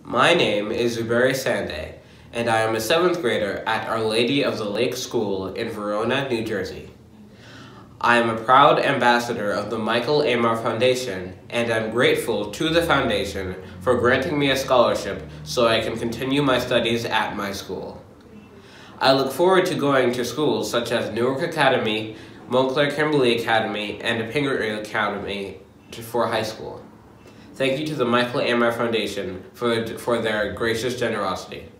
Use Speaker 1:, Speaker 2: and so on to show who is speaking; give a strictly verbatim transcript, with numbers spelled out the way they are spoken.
Speaker 1: My name is Zuberi Sande, and I am a seventh grader at Our Lady of the Lake School in Verona, New Jersey. I am a proud ambassador of the Michael A. M A F Foundation, and I'm grateful to the foundation for granting me a scholarship so I can continue my studies at my school. I look forward to going to schools such as Newark Academy, Montclair Kimberly Academy, and Pingree Academy for high school. Thank you to the Michael A. M A F Foundation for, for their gracious generosity.